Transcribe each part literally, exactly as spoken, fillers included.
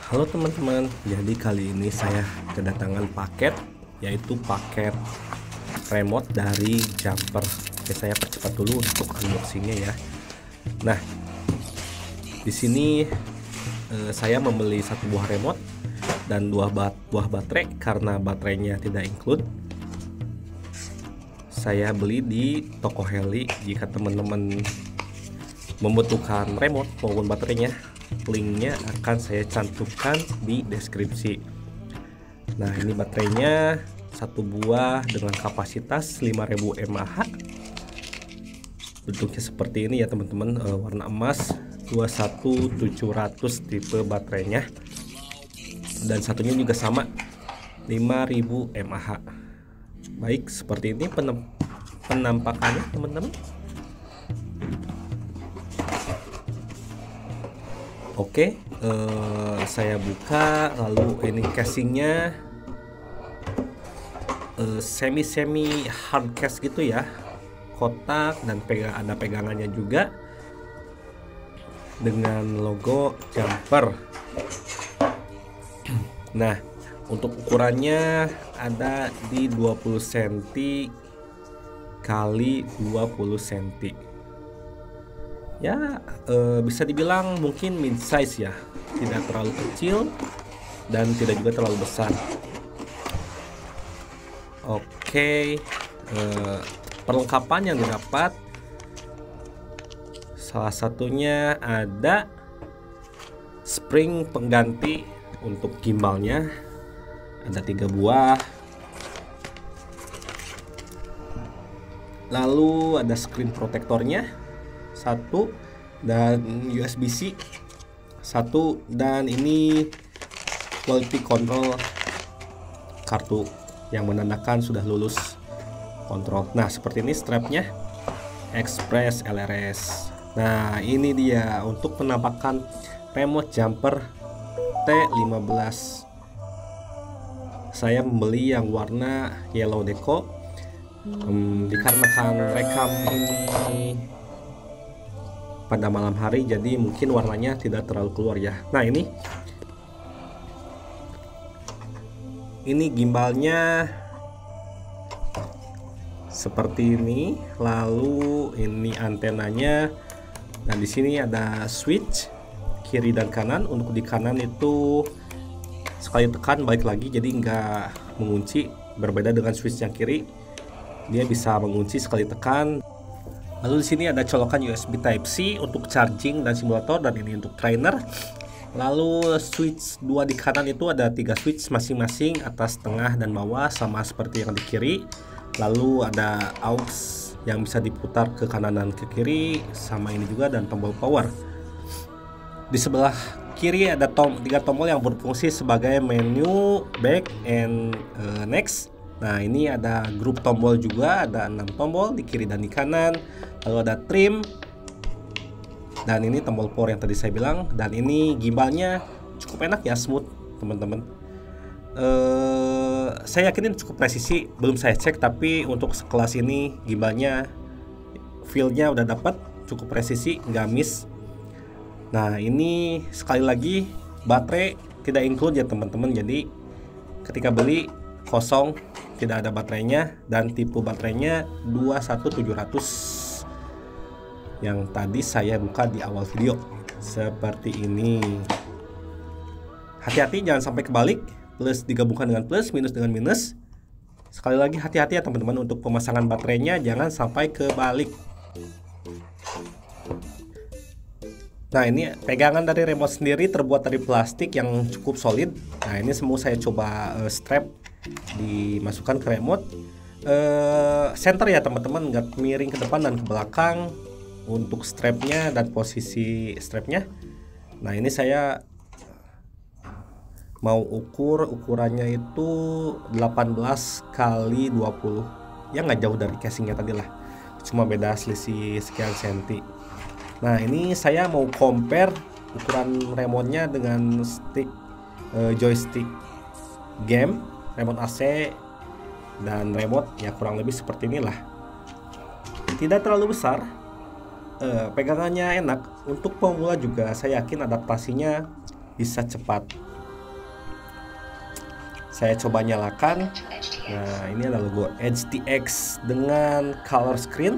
Halo teman-teman, jadi kali ini saya kedatangan paket, yaitu paket remote dari Jumper. Oke, saya percepat dulu untuk unboxingnya ya. Nah, di sini eh, saya membeli satu buah remote dan dua bat buah baterai karena baterainya tidak include. Saya beli di toko Heli. Jika teman-teman membutuhkan remote maupun baterainya, linknya akan saya cantumkan di deskripsi. Nah, ini baterainya satu buah dengan kapasitas lima ribu mAh. Bentuknya seperti ini ya teman-teman, e, warna emas, dua satu tujuh ratus tipe baterainya, dan satunya juga sama, lima ribu mAh. Baik, seperti ini penampakannya teman-teman. Oke, eh, saya buka, lalu ini casingnya eh, semi semi hard case gitu ya, kotak, dan pegang ada pegangannya juga dengan logo Jumper. Nah, untuk ukurannya ada di dua puluh sentimeter kali dua puluh sentimeter. Ya, e, bisa dibilang mungkin mid size ya, tidak terlalu kecil dan tidak juga terlalu besar. Oke, e, perlengkapan yang didapat salah satunya ada spring pengganti untuk gimbalnya, ada tiga buah, lalu ada screen protectornya satu, dan U S B C satu, dan ini quality control, kartu yang menandakan sudah lulus kontrol. Nah, seperti ini strapnya, Express L R S. Nah, ini dia untuk penampakan remote Jumper T lima belas. Saya membeli yang warna yellow deco, hmm, dikarenakan rekam ini pada malam hari, jadi mungkin warnanya tidak terlalu keluar ya. Nah, ini ini gimbalnya seperti ini, lalu ini antenanya. Nah, di sini ada switch kiri dan kanan. Untuk di kanan itu sekali tekan balik lagi, jadi nggak mengunci, berbeda dengan switch yang kiri, dia bisa mengunci sekali tekan. Lalu di sini ada colokan U S B Type C untuk charging dan simulator, dan ini untuk trainer. Lalu switch dua di kanan itu ada tiga switch masing-masing, atas, tengah, dan bawah, sama seperti yang di kiri. Lalu ada aux yang bisa diputar ke kanan dan ke kiri, sama ini juga, dan tombol power. Di sebelah kiri ada tom tiga tombol yang berfungsi sebagai menu, back, and uh, next. Nah, ini ada grup tombol juga, ada enam tombol di kiri dan di kanan. Lalu ada trim, dan ini tombol power yang tadi saya bilang. Dan ini gimbalnya cukup enak ya, smooth teman-teman. Uh, saya yakin ini cukup presisi, belum saya cek, tapi untuk sekelas ini gimbalnya feel-nya udah dapat, cukup presisi, nggak miss. Nah, ini sekali lagi baterai tidak include ya teman-teman, jadi ketika beli kosong, tidak ada baterainya, dan tipe baterainya dua satu tujuh ratus yang tadi saya buka di awal video, seperti ini. Hati-hati jangan sampai kebalik, plus digabungkan dengan plus, minus dengan minus. Sekali lagi hati-hati ya teman-teman, untuk pemasangan baterainya jangan sampai kebalik. Nah, ini pegangan dari remote sendiri terbuat dari plastik yang cukup solid. Nah, ini semua saya coba uh, strap dimasukkan ke remote. Uh, center ya teman-teman, nggak miring ke depan dan ke belakang untuk strapnya dan posisi strapnya. Nah, ini saya mau ukur, ukurannya itu delapan belas kali dua puluh, ya nggak jauh dari casingnya tadi lah, cuma beda selisih sekian senti. Nah, ini saya mau compare ukuran remote-nya dengan stick uh, joystick game, remote A C, dan remote ya kurang lebih seperti inilah. Tidak terlalu besar, uh, pegangannya enak. Untuk pemula juga saya yakin adaptasinya bisa cepat. Saya coba nyalakan. Nah, ini ada logo H T X dengan color screen.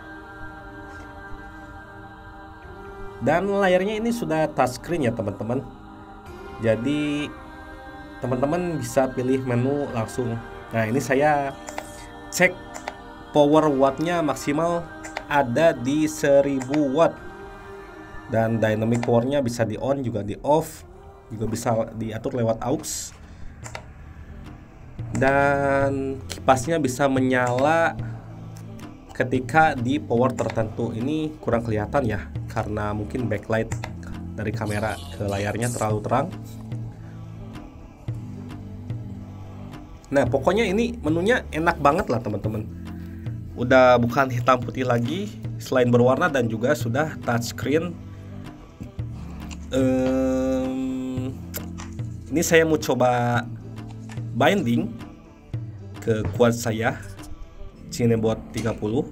Dan layarnya ini sudah touchscreen ya teman-teman. Jadi teman-teman bisa pilih menu langsung. Nah, ini saya cek power wattnya maksimal ada di seribu watt. Dan dynamic powernya bisa di on juga di off, juga bisa diatur lewat aux. Dan kipasnya bisa menyala ketika di power tertentu. Ini kurang kelihatan ya, karena mungkin backlight dari kamera ke layarnya terlalu terang. Nah, pokoknya ini menunya enak banget lah teman-teman. Udah bukan hitam putih lagi, selain berwarna dan juga sudah touchscreen. Um, ini saya mau coba binding ke quad saya Cinebot tiga puluh.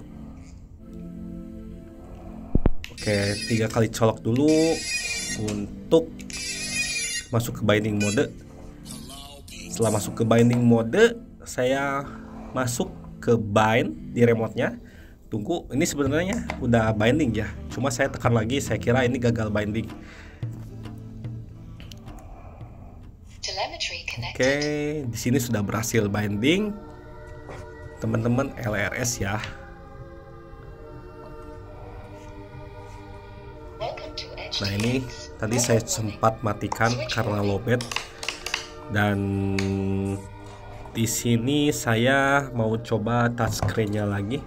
Oke, tiga kali colok dulu untuk masuk ke binding mode. Setelah masuk ke binding mode, saya masuk ke bind di remote-nya. Tunggu, ini sebenarnya udah binding ya. Cuma saya tekan lagi, saya kira ini gagal binding. Oke, di sini sudah berhasil binding. Teman-teman L R S ya. Nah, ini tadi saya sempat matikan karena lowbat. Dan di sini saya mau coba touchscreen-nya lagi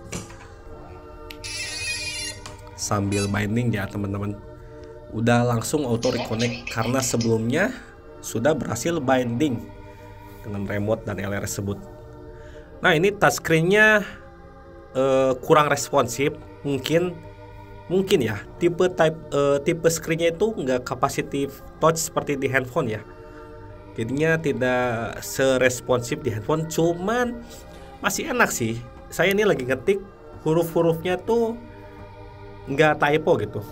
sambil binding ya teman-teman. Udah langsung auto reconnect karena sebelumnya sudah berhasil binding dengan remote dan L R S tersebut. Nah, ini touchscreen-nya uh, kurang responsif, mungkin mungkin ya tipe type uh, tipe screen-nya itu nggak capacitive touch seperti di handphone ya. Jadinya tidak seresponsif di handphone, cuman masih enak sih. Saya ini lagi ngetik, huruf-hurufnya tuh nggak typo gitu.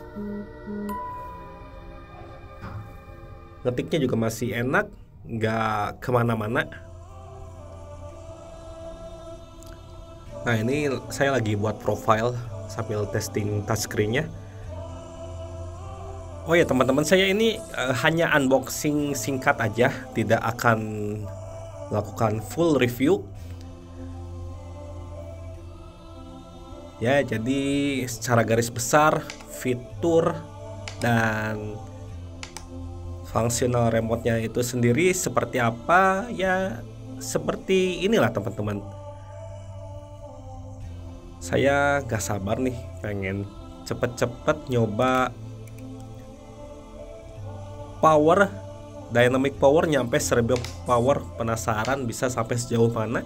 Ngetiknya juga masih enak, nggak kemana-mana. Nah, ini saya lagi buat profile sambil testing touchscreen-nya. Oh ya teman-teman, saya ini uh, hanya unboxing singkat aja, tidak akan melakukan full review. Ya, jadi secara garis besar fitur dan fungsional remote-nya itu sendiri seperti apa, ya seperti inilah teman-teman. Saya gak sabar nih, pengen cepet-cepet nyoba power, dynamic power nyampe seribu power. Penasaran bisa sampai sejauh mana.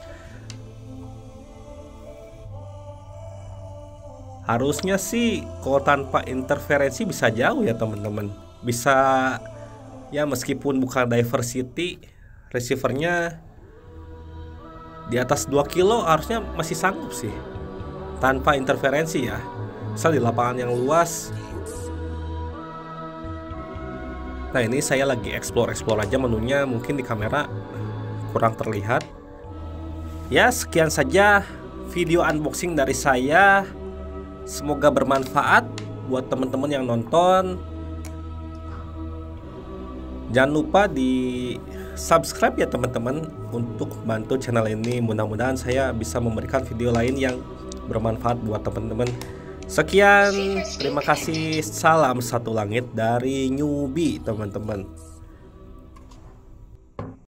Harusnya sih kalau tanpa interferensi bisa jauh ya teman-teman. Bisa ya, meskipun bukan diversity, receivernya di atas dua kilo harusnya masih sanggup sih tanpa interferensi ya. Misal di lapangan yang luas. Nah, ini saya lagi explore-explore aja menunya, mungkin di kamera kurang terlihat. Ya, sekian saja video unboxing dari saya. Semoga bermanfaat buat teman-teman yang nonton. Jangan lupa di subscribe ya teman-teman untuk bantu channel ini. Mudah-mudahan saya bisa memberikan video lain yang bermanfaat buat teman-teman. Sekian, terima kasih. Salam satu langit dari newbie teman-teman.